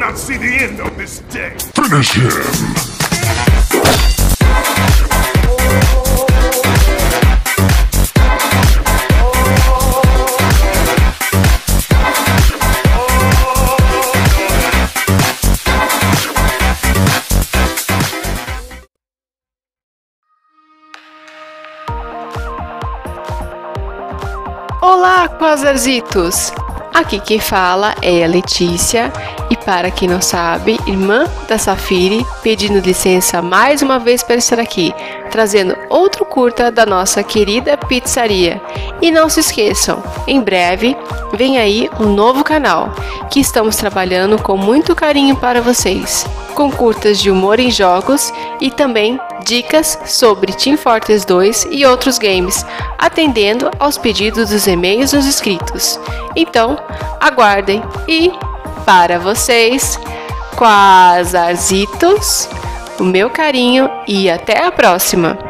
not see the end of this day. Finish him! Olá, Quasarzitos! Aqui quem fala é a Letícia e, para quem não sabe, irmã da Safiri, pedindo licença mais uma vez para estar aqui, trazendo outro curta da nossa querida pizzaria. E não se esqueçam, em breve vem aí um novo canal que estamos trabalhando com muito carinho para vocês, com curtas de humor em jogos e também dicas sobre Team Fortress 2 e outros games, atendendo aos pedidos dos e-mails dos inscritos. Então, aguardem e, para vocês, Quasarzitos, o meu carinho e até a próxima!